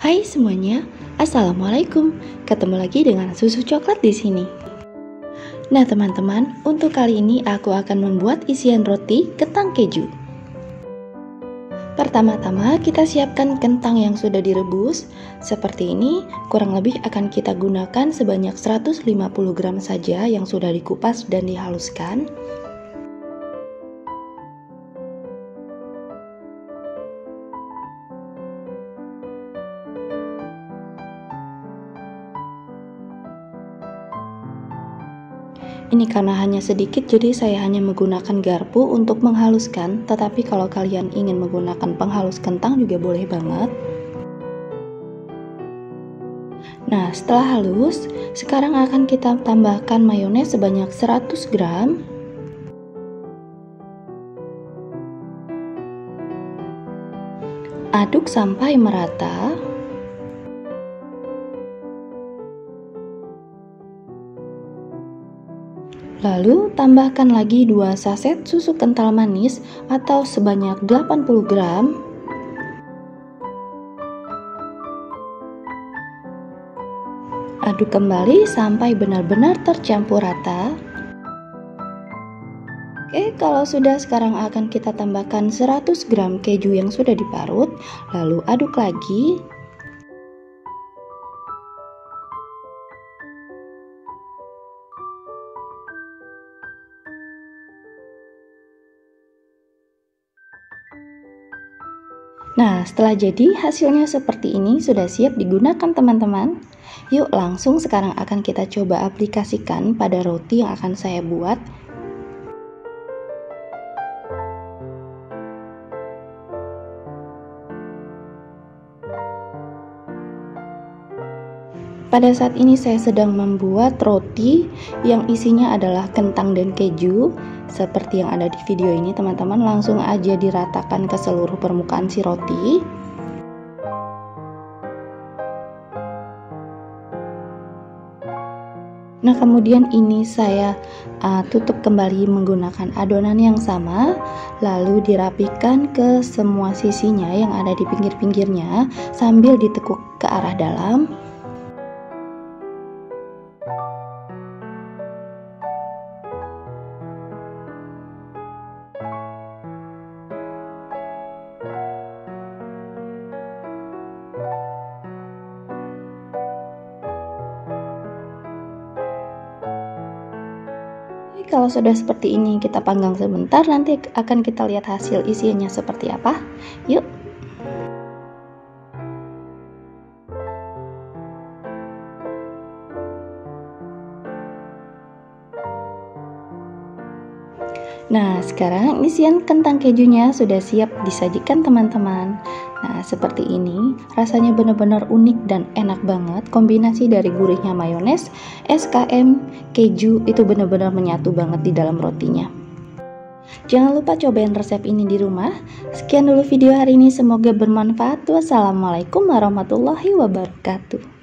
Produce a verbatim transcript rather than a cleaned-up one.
Hai semuanya, Assalamualaikum. Ketemu lagi dengan Susu Coklat di sini. Nah teman-teman, untuk kali ini aku akan membuat isian roti kentang keju. Pertama-tama kita siapkan kentang yang sudah direbus. Seperti ini, kurang lebih akan kita gunakan sebanyak seratus lima puluh gram saja yang sudah dikupas dan dihaluskan. Ini karena hanya sedikit, jadi saya hanya menggunakan garpu untuk menghaluskan. Tetapi kalau kalian ingin menggunakan penghalus kentang juga boleh banget. Nah, setelah halus, sekarang akan kita tambahkan mayones sebanyak seratus gram. Aduk sampai merata. Lalu tambahkan lagi dua saset susu kental manis atau sebanyak delapan puluh gram. Aduk kembali sampai benar-benar tercampur rata. Oke, kalau sudah, sekarang akan kita tambahkan seratus gram keju yang sudah diparut, lalu aduk lagi. Nah, setelah jadi, hasilnya seperti ini, sudah siap digunakan teman-teman. Yuk, langsung sekarang akan kita coba aplikasikan pada roti yang akan saya buat. Pada saat ini saya sedang membuat roti yang isinya adalah kentang dan keju. Seperti yang ada di video ini teman-teman, langsung aja diratakan ke seluruh permukaan si roti. Nah, kemudian ini saya uh, tutup kembali menggunakan adonan yang sama, lalu dirapikan ke semua sisinya yang ada di pinggir-pinggirnya sambil ditekuk ke arah dalam. Kalau sudah seperti ini, kita panggang sebentar, nanti akan kita lihat hasil isiannya seperti apa. Yuk. Nah, sekarang isian kentang kejunya sudah siap disajikan teman-teman. Nah, seperti ini, rasanya benar-benar unik dan enak banget. Kombinasi dari gurihnya mayones, es krim, keju itu benar-benar menyatu banget di dalam rotinya. Jangan lupa cobain resep ini di rumah. Sekian dulu video hari ini, semoga bermanfaat. Wassalamualaikum warahmatullahi wabarakatuh.